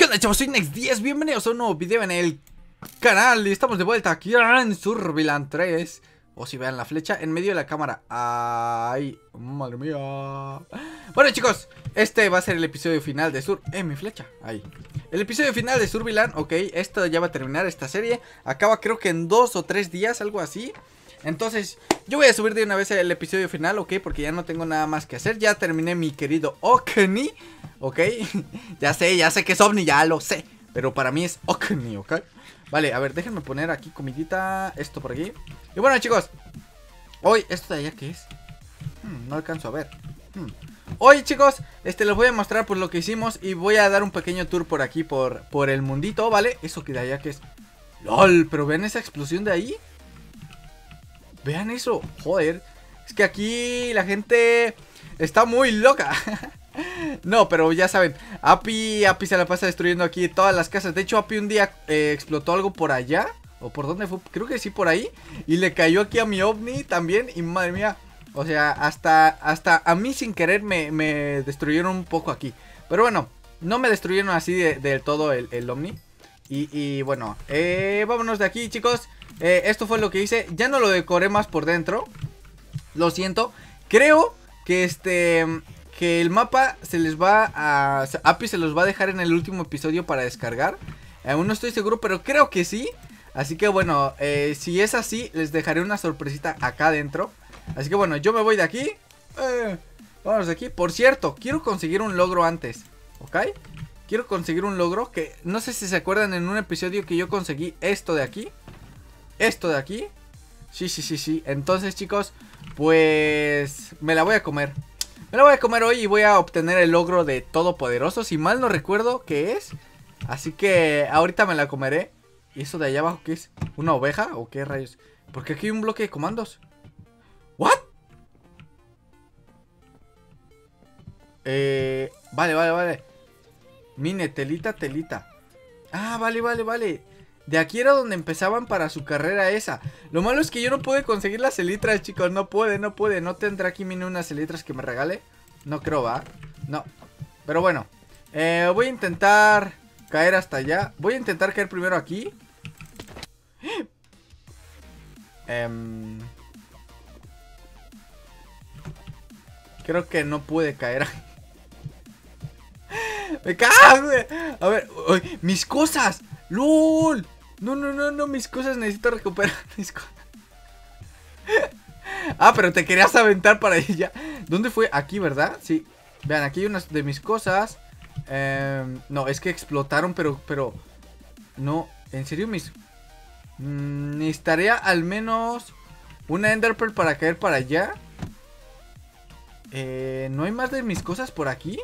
onda, chavos? Soy Nex10, bienvenidos a un nuevo video en el canal. Y estamos de vuelta aquí en Surviland 3. O si vean la flecha en medio de la cámara. Ay, madre mía. Bueno, chicos, este va a ser el episodio final de mi flecha, ahí. El episodio final de Surviland, ok. Esto ya va a terminar, esta serie acaba creo que en 2 o 3 días, algo así. Entonces, yo voy a subir de una vez el episodio final, ok, porque ya no tengo nada más que hacer. Ya terminé mi querido Okni, ok. Ya sé que es OVNI, ya lo sé, pero para mí es Okni, ok. Vale, a ver, déjenme poner aquí comidita, esto por aquí. Y bueno, chicos, hoy, ¿esto de allá qué es? No alcanzo a ver. Hoy, chicos, les voy a mostrar pues lo que hicimos. Y voy a dar un pequeño tour por aquí, por el mundito, ¿vale? Eso que de allá que es. ¡Lol! Pero vean esa explosión de ahí. Vean eso, joder. Es que aquí la gente está muy loca. No, pero ya saben, Api se la pasa destruyendo aquí todas las casas. De hecho, Api un día explotó algo por allá. ¿O por dónde fue? Creo que sí, por ahí. Y le cayó aquí a mi ovni también. Y madre mía, o sea, hasta a mí sin querer me destruyeron un poco aquí. Pero bueno, no me destruyeron así del todo el ovni. Y bueno, vámonos de aquí, chicos. Esto fue lo que hice. Ya no lo decoré más por dentro. Lo siento. Creo que que el mapa se les va a... Api se los va a dejar en el último episodio para descargar. Aún no estoy seguro, pero creo que sí. Así que bueno, si es así, les dejaré una sorpresita acá adentro. Así que bueno, yo me voy de aquí. Vamos de aquí. Por cierto, quiero conseguir un logro antes, ¿ok? Quiero conseguir un logro que... No sé si se acuerdan en un episodio que yo conseguí esto de aquí. Esto de aquí. Sí. Entonces, chicos, pues me la voy a comer. Me la voy a comer hoy y voy a obtener el logro de Todopoderoso. Si mal no recuerdo qué es. Así que ahorita me la comeré. ¿Y eso de allá abajo qué es? ¿Una oveja o qué rayos? Porque aquí hay un bloque de comandos. ¿What? Vale. Mine, telita. Ah, vale. De aquí era donde empezaban para su carrera esa. Lo malo es que yo no pude conseguir las elitras, chicos. No puede. ¿No tendrá aquí Mine unas elitras que me regale? No creo, ¿va? No. Pero bueno. Voy a intentar caer hasta allá. Voy a intentar caer primero aquí. Creo que no pude caer. ¡Me cago! A ver, uy, mis cosas. ¡Lol! No, mis cosas, necesito recuperar mis cosas. Ah, pero te querías aventar para ella. ¿Dónde fue? Aquí, ¿verdad? Sí. Vean, aquí hay unas de mis cosas. No, es que explotaron, pero... No, en serio, necesitaría al menos una Enderpearl para caer para allá. ¿No hay más de mis cosas por aquí?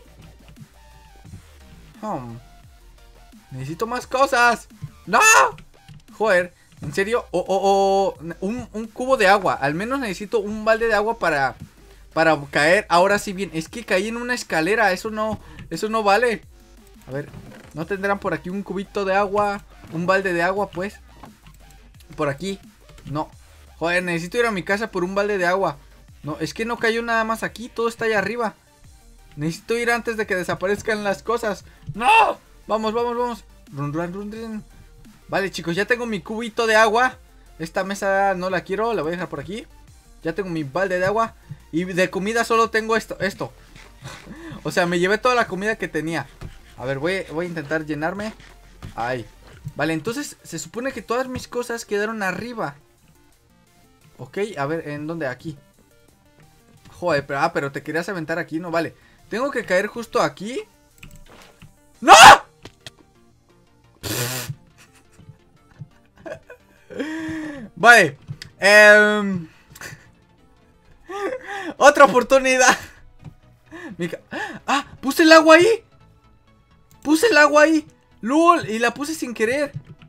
Necesito más cosas. ¡No! Joder, en serio. Un cubo de agua. Al menos necesito un balde de agua para caer. Ahora sí bien. Es que caí en una escalera. Eso no vale. A ver, ¿no tendrán por aquí un cubito de agua? Un balde de agua, pues. Por aquí. No. Joder, necesito ir a mi casa por un balde de agua. No, es que no cayó nada más aquí. Todo está allá arriba. Necesito ir antes de que desaparezcan las cosas. ¡No! Vamos. Run. Vale, chicos, ya tengo mi cubito de agua. Esta mesa no la quiero, la voy a dejar por aquí. Ya tengo mi balde de agua. Y de comida solo tengo esto. O sea, me llevé toda la comida que tenía. A ver, voy a intentar llenarme. Ahí. Vale, entonces se supone que todas mis cosas quedaron arriba. Ok, a ver, ¿en dónde? Aquí. Joder, pero te querías aventar aquí, ¿no? Vale. Tengo que caer justo aquí. ¡No! Vale. Otra oportunidad. Ah, puse el agua ahí. LOL, y la puse sin querer.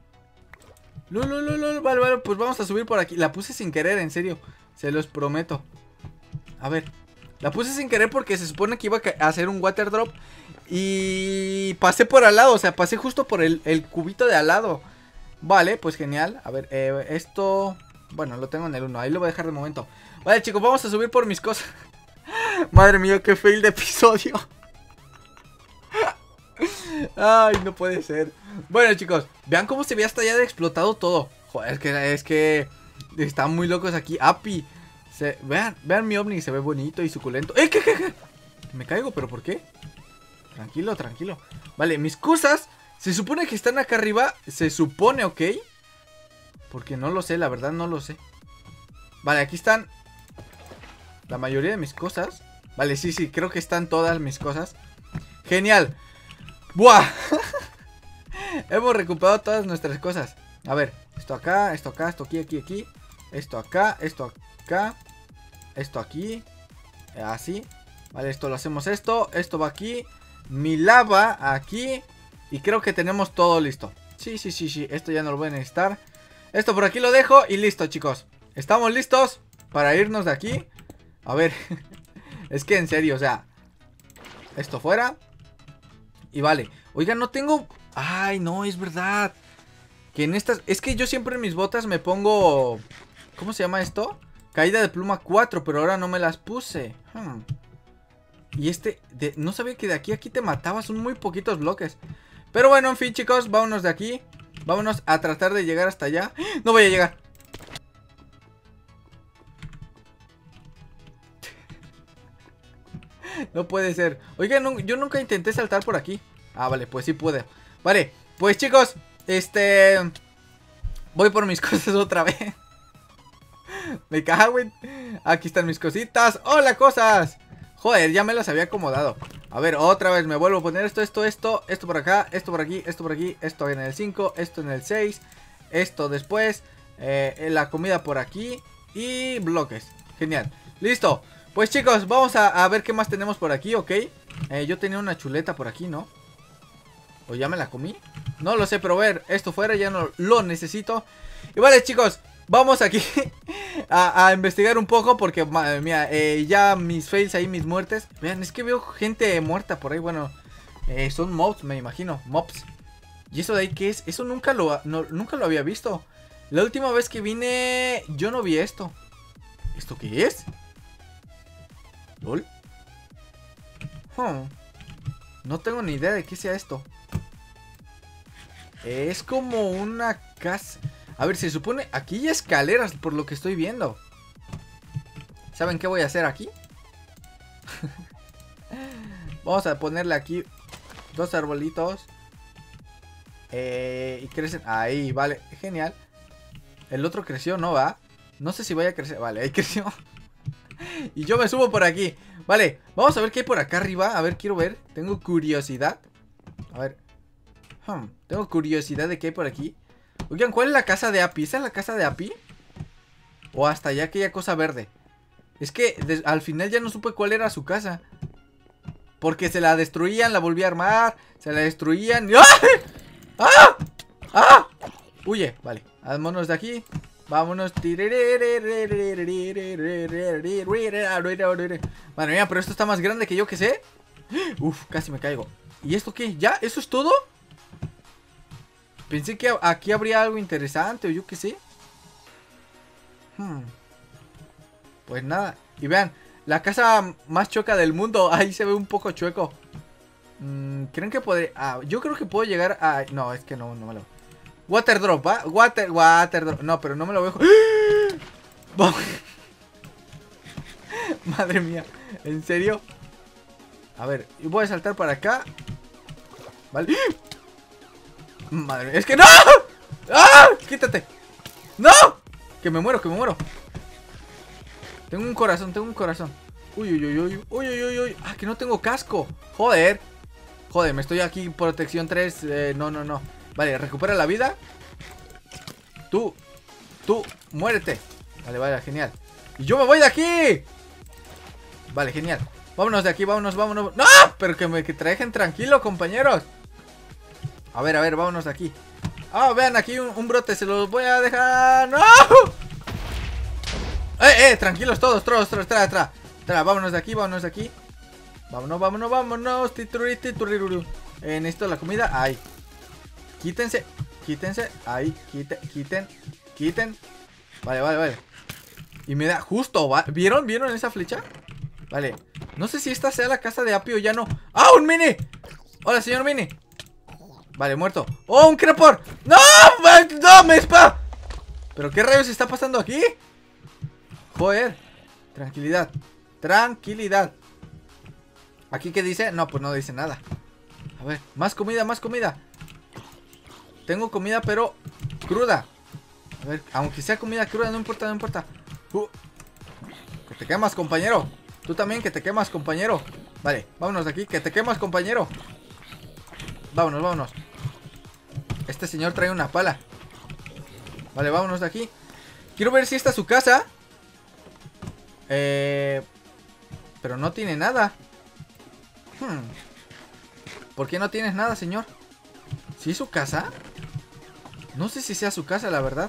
LOL. Vale, pues vamos a subir por aquí. La puse sin querer, en serio. Se los prometo. A ver. La puse sin querer porque se supone que iba a hacer un water drop. Y pasé por al lado, o sea, pasé justo por el cubito de al lado. Vale, pues genial. A ver, esto... Bueno, lo tengo en el 1, ahí lo voy a dejar de momento. Vale, chicos, vamos a subir por mis cosas. Madre mía, qué fail de episodio. Ay, no puede ser. Bueno, chicos, vean cómo se ve hasta ya de explotado todo. Joder, es que están muy locos aquí. Api. Vean mi ovni, se ve bonito y suculento. ¿Qué? Me caigo, ¿pero por qué? Tranquilo, tranquilo. Vale, mis cosas se supone que están acá arriba. Se supone, ¿ok? Porque no lo sé, la verdad no lo sé. Vale, aquí están la mayoría de mis cosas. Vale, sí, creo que están todas mis cosas. Genial. ¡Buah! Hemos recuperado todas nuestras cosas. A ver, esto acá, esto aquí. Esto acá, esto acá. Esto aquí. Así. Vale, esto lo hacemos esto va aquí. Mi lava aquí. Y creo que tenemos todo listo. Sí, esto ya no lo voy a necesitar. Esto por aquí lo dejo y listo, chicos. Estamos listos para irnos de aquí. A ver. Es que en serio, o sea, esto fuera. Y vale. Oigan, no tengo... Ay, no, es verdad. Que en estas... Es que yo siempre en mis botas me pongo... ¿Cómo se llama esto? Caída de pluma 4, pero ahora no me las puse. Y no sabía que de aquí a aquí te matabas. Son muy poquitos bloques. Pero bueno, en fin, chicos, vámonos de aquí. Vámonos a tratar de llegar hasta allá. No voy a llegar. No puede ser. Oigan, yo nunca intenté saltar por aquí. Ah, vale, pues sí puede. Vale, pues chicos, voy por mis cosas otra vez. Me cago en... Aquí están mis cositas. ¡Hola, cosas! Joder, ya me las había acomodado. A ver, otra vez me vuelvo a poner esto por acá, esto por aquí, esto en el 5, esto en el 6, esto después, la comida por aquí y bloques. Genial. Listo. Pues chicos, vamos a ver qué más tenemos por aquí, ¿ok? Yo tenía una chuleta por aquí, ¿no? ¿O ya me la comí? No lo sé, pero a ver, esto fuera ya no lo necesito. Y vale, chicos, vamos aquí a investigar un poco porque, madre mía, ya mis fails ahí, mis muertes. Vean, es que veo gente muerta por ahí, bueno, son mobs, me imagino, mobs. ¿Y eso de ahí qué es? Eso nunca nunca lo había visto. La última vez que vine, yo no vi esto. ¿Esto qué es? ¿Lol? No tengo ni idea de qué sea esto. Es como una casa. A ver, se supone... Aquí hay escaleras por lo que estoy viendo. ¿Saben qué voy a hacer aquí? Vamos a ponerle aquí 2 arbolitos. Y crecen... Ahí, vale, genial. El otro creció, ¿no va? No sé si vaya a crecer. Vale, ahí creció. Y yo me subo por aquí. Vale, vamos a ver qué hay por acá arriba. A ver, quiero ver. Tengo curiosidad. A ver. Tengo curiosidad de qué hay por aquí. Oigan, ¿cuál es la casa de Api? ¿Esa es la casa de Api? O hasta allá aquella cosa verde. Es que al final ya no supe cuál era su casa. Porque se la destruían, la volví a armar. Se la destruían. ¡Ah! ¡Ah! Huye, vale. Vámonos de aquí. Vámonos. Madre mía, pero esto está más grande que yo, que sé. Uf, casi me caigo. ¿Y esto qué? ¿Ya? ¿Eso es todo? Pensé que aquí habría algo interesante o yo qué sé. Pues nada. Y vean, la casa más chueca del mundo. Ahí se ve un poco chueco. ¿Creen que podré? Yo creo que puedo llegar a... No, es que no me lo... Water drop, ¿va? Water drop. No, pero no me lo veo. Madre mía. ¿En serio? A ver, voy a saltar para acá. Vale. Madre mía, es que no. ¡Ah! Quítate. ¡No! Que me muero, Tengo un corazón, Uy. Ah, que no tengo casco. Joder, me estoy aquí protección 3. No. Vale, recupera la vida. Tú, muérete. Vale, genial. Y yo me voy de aquí. Vale, genial. Vámonos de aquí, vámonos. ¡No! Pero que trajen tranquilo, compañeros. A ver, vámonos de aquí. Vean, aquí un brote, se los voy a dejar. ¡No! Tranquilos todos, tra. Vámonos de aquí. Vámonos. Necesito la comida, ahí. Quítense. Ahí, quiten. Vale. Y me da justo, ¿vieron esa flecha? Vale, no sé si esta sea la casa de Api o ya no. ¡Ah, un mini! Hola, señor mini. Vale, muerto. ¡Oh, un creeper! ¡No! ¡No, me spa! ¿Pero qué rayos está pasando aquí? Joder. Tranquilidad. Tranquilidad. ¿Aquí qué dice? No, pues no dice nada. A ver, más comida, más comida. Tengo comida, pero cruda. A ver, aunque sea comida cruda, no importa, no importa. Que te quemas, compañero. Tú también, que te quemas, compañero. Vale, vámonos de aquí, que te quemas, compañero. Vámonos, vámonos. Este señor trae una pala. Vale, vámonos de aquí. Quiero ver si esta es su casa. Pero no tiene nada. ¿Por qué no tienes nada, señor? ¿Sí es su casa? No sé si sea su casa, la verdad.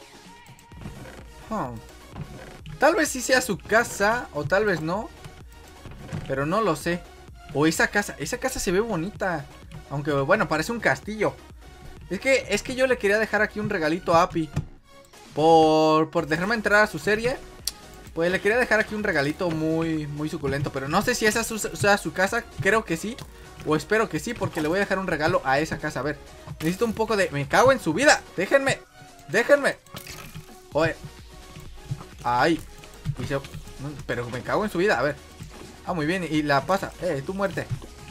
Tal vez sí sea su casa, o tal vez no. Pero no lo sé. O esa casa se ve bonita. Aunque, bueno, parece un castillo. Es que yo le quería dejar aquí un regalito a Api. Por dejarme entrar a su serie. Pues le quería dejar aquí un regalito muy suculento. Pero no sé si esa sea su casa. Creo que sí. O espero que sí, porque le voy a dejar un regalo a esa casa. A ver, necesito un poco de... Me cago en su vida. Déjenme. Déjenme. Joder. Ay. Pero me cago en su vida. A ver. Ah, muy bien. Y la pasa. Tú muerte.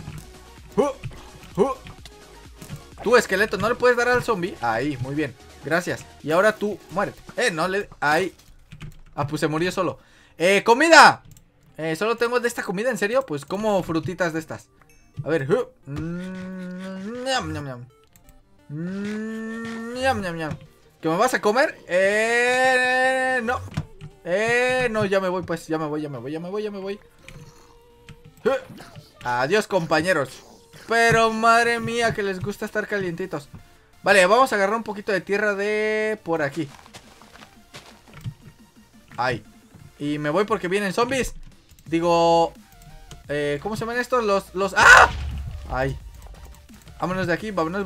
Tú, esqueleto, ¿no le puedes dar al zombie? Ahí, muy bien. Gracias. Y ahora tú, muérete. No le... Ahí. Ah, pues se murió solo. ¡Comida! Solo tengo de esta comida, ¿en serio? Pues como frutitas de estas. A ver. Ñam, ñam, ñam. Ñam, ñam, ñam. ¿Que me vas a comer? No. No, ya me voy, pues. Ya me voy. Adiós, compañeros. Pero madre mía, que les gusta estar calientitos. Vale, vamos a agarrar un poquito de tierra de por aquí. Ahí. Y me voy porque vienen zombies. Digo... ¿cómo se llaman estos? Los... ¡Ah! Ahí. Vámonos de aquí, vámonos.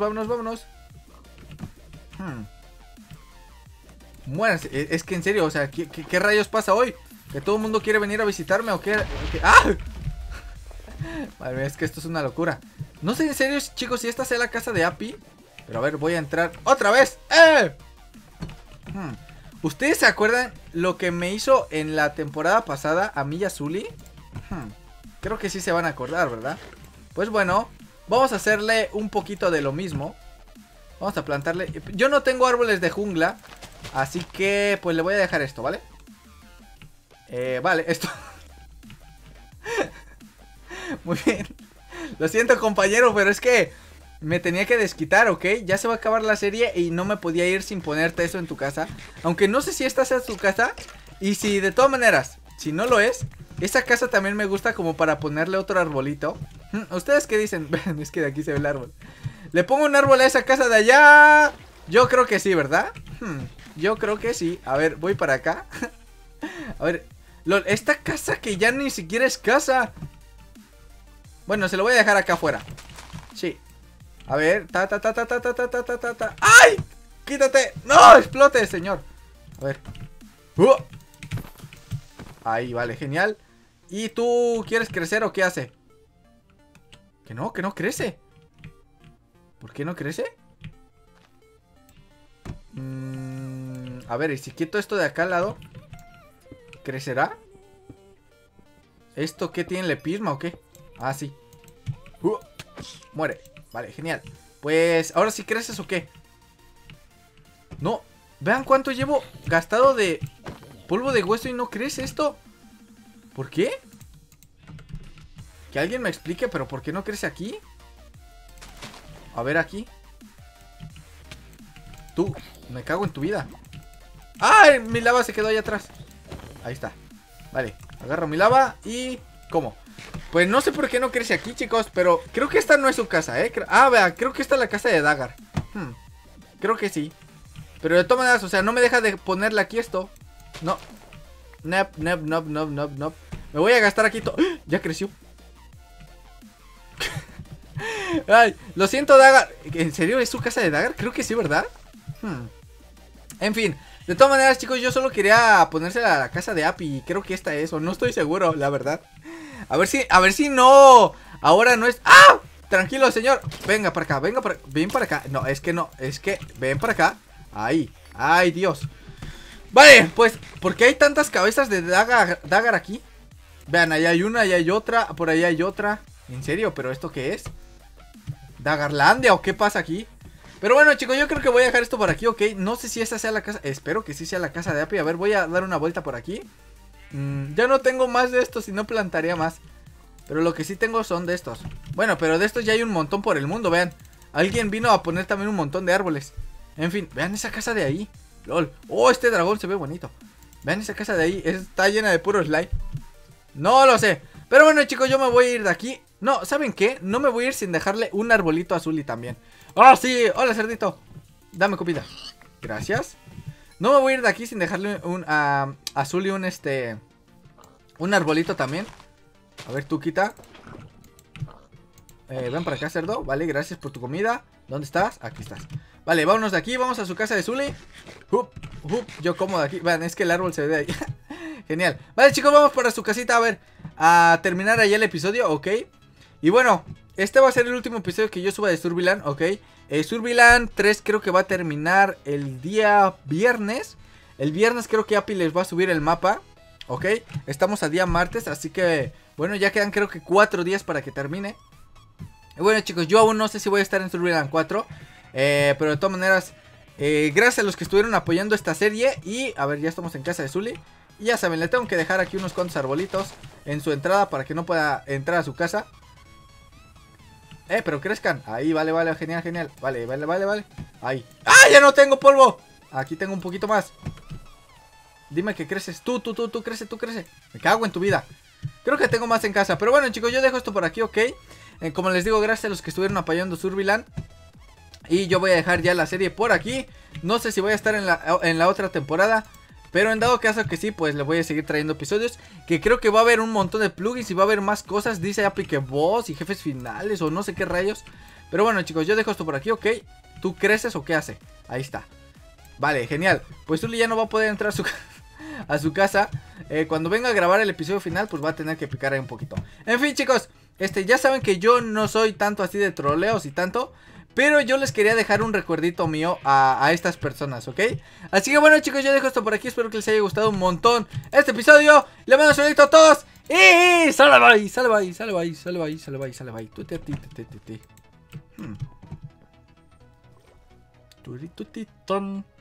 Muéranse. Es que en serio, o sea, ¿qué rayos pasa hoy? ¿Que todo el mundo quiere venir a visitarme o qué? ¡Ah! Vale, es que esto es una locura. No sé en serio, chicos, si esta sea la casa de Api. Pero a ver, voy a entrar otra vez. ¿Ustedes se acuerdan lo que me hizo en la temporada pasada a mí y a Zully? Creo que sí se van a acordar, ¿verdad? Pues bueno, vamos a hacerle un poquito de lo mismo. Vamos a plantarle... Yo no tengo árboles de jungla, así que pues le voy a dejar esto, ¿vale? Vale, esto... Muy bien. Lo siento, compañero, pero es que me tenía que desquitar, ¿ok? Ya se va a acabar la serie y no me podía ir sin ponerte eso en tu casa. Aunque no sé si esta sea tu casa. Y si de todas maneras, si no lo es, esa casa también me gusta como para ponerle otro arbolito. ¿Ustedes qué dicen? Es que de aquí se ve el árbol. ¿Le pongo un árbol a esa casa de allá? Yo creo que sí, ¿verdad? Yo creo que sí. A ver, voy para acá. A ver, esta casa que ya ni siquiera es casa. Bueno, se lo voy a dejar acá afuera. Sí. A ver. ¡Ay! ¡Quítate! ¡No! ¡Explote, señor! A ver. Ahí, vale, genial. ¿Y tú quieres crecer o qué hace? Que no crece. ¿Por qué no crece? A ver, ¿y si quito esto de acá al lado? ¿Crecerá? ¿Esto qué tiene, lepisma o qué? Ah, sí. Muere. Vale, genial. Pues, ¿ahora sí creces o qué? No. Vean cuánto llevo gastado de polvo de hueso y no crece esto. ¿Por qué? Que alguien me explique, pero ¿por qué no crece aquí? A ver aquí. Tú, me cago en tu vida. ¡Ay! Mi lava se quedó ahí atrás. Ahí está. Vale, agarro mi lava y... ¿Cómo? Pues no sé por qué no crece aquí, chicos, pero creo que esta no es su casa, vea, creo que esta es la casa de Dagger. Creo que sí. Pero de todas maneras, o sea, no me deja de ponerle aquí esto. No. Nep. Me voy a gastar aquí todo. Ya creció. Ay, lo siento, Dagger. ¿En serio es su casa de Dagger? Creo que sí, ¿verdad? En fin. De todas maneras, chicos, yo solo quería ponérsela a la casa de Api. Creo que esta es, o no estoy seguro, la verdad. A ver si no. Ahora no es... ¡Ah! tranquilo, señor. Venga para acá, venga para acá. Ven para acá. No, es que no, es que ven para acá. Ahí, ay, Dios. Vale, pues, ¿por qué hay tantas cabezas de Dagger aquí? Vean, ahí hay una, ahí hay otra, por ahí hay otra. ¿En serio? ¿Pero esto qué es? ¿Daggerlandia o qué pasa aquí? Pero bueno, chicos, yo creo que voy a dejar esto por aquí, ¿ok? No sé si esta sea la casa, espero que sí sea la casa de Api. A ver, voy a dar una vuelta por aquí. Ya no tengo más de estos y no plantaría más. Pero lo que sí tengo son de estos. Bueno, pero de estos ya hay un montón por el mundo, vean. Alguien vino a poner también un montón de árboles. En fin, vean esa casa de ahí. LOL. Oh, este dragón se ve bonito. Vean esa casa de ahí, está llena de puro slime. No lo sé. Pero bueno, chicos, yo me voy a ir de aquí. No, ¿saben qué? No me voy a ir sin dejarle un arbolito a Zully también. ¡Oh, sí! ¡Hola, cerdito! Dame comida. Gracias. No me voy a ir de aquí sin dejarle a Zully un arbolito también. A ver, tú quita. Ven para acá, cerdo. Vale, gracias por tu comida. ¿Dónde estás? Aquí estás. Vale, vámonos de aquí. Vamos a su casa de Zully. Yo como de aquí. Vean, es que el árbol se ve de ahí. Genial. Vale, chicos, vamos para su casita. A ver, a terminar allá el episodio, ok. Y bueno, este va a ser el último episodio que yo suba de Surviland, ok. Surviland 3 creo que va a terminar el día viernes. El viernes creo que Api les va a subir el mapa, ok. Estamos a día martes, así que bueno, ya quedan creo que 4 días para que termine. Y bueno, chicos, yo aún no sé si voy a estar en Surviland 4, pero de todas maneras, gracias a los que estuvieron apoyando esta serie. Y a ver, ya estamos en casa de Zully. Y ya saben, le tengo que dejar aquí unos cuantos arbolitos en su entrada para que no pueda entrar a su casa. Pero crezcan. Ahí, vale, vale, genial, genial. Vale, vale, vale, vale. Ahí. ¡Ah, ya no tengo polvo! Aquí tengo un poquito más. Dime que creces. Tú crece, tú crece. Me cago en tu vida. Creo que tengo más en casa. Pero bueno, chicos, yo dejo esto por aquí, ok. Como les digo, gracias a los que estuvieron apoyando Surviland. Y yo voy a dejar ya la serie por aquí. No sé si voy a estar en la otra temporada, pero en dado caso que sí, pues le voy a seguir trayendo episodios. Que creo que va a haber un montón de plugins y va a haber más cosas. Dice Api que boss y jefes finales o no sé qué rayos. Pero bueno, chicos, yo dejo esto por aquí, ok. ¿Tú creces o qué hace? Ahí está. Vale, genial. Pues Zully ya no va a poder entrar a su casa. Cuando venga a grabar el episodio final, pues va a tener que picar ahí un poquito. En fin, chicos, ya saben que yo no soy tanto así de troleos y tanto, pero yo les quería dejar un recuerdito mío a estas personas, ¿ok? Así que bueno, chicos, yo dejo esto por aquí. Espero que les haya gustado un montón este episodio. Le mando un saludito a todos. Y sale bye, sale bye, sale bye, sale bye, sale bye, sale bye. Tuti, tuti, ton.